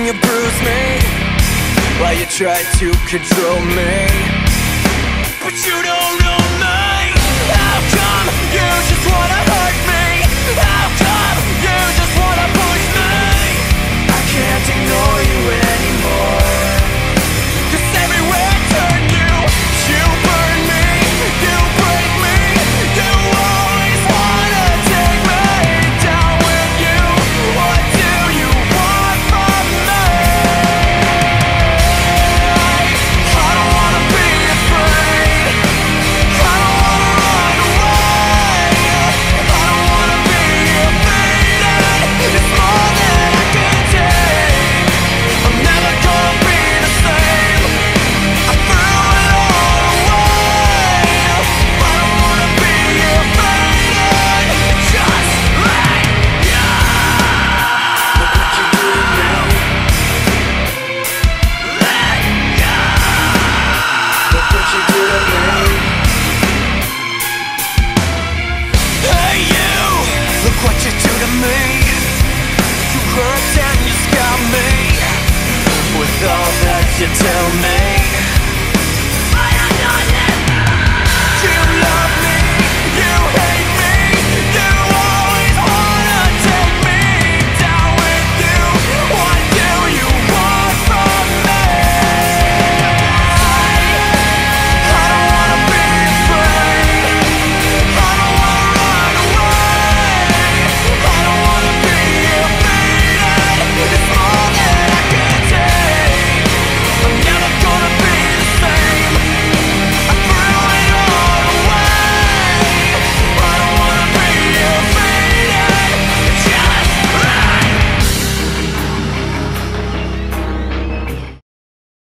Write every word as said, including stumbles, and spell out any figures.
you bruise me, while you try to control me. But you don't know me. How come you just wanna hurt me? How come you just wanna push me? I can't ignore you anymore, 'cause everywhere I turn you, you burn me, you break me. You always wanna take me down with you. What do you want from me? I don't wanna be afraid, I don't wanna run away, I don't wanna be offended. It's more than I can take. I'm never gonna be the same. I threw it all away. I don't wanna be offended. Just let go. Look what you do to me. Let go. Look what you do to me. Hey you, look what you do to me. You hurt and you scar me with all that you tell me.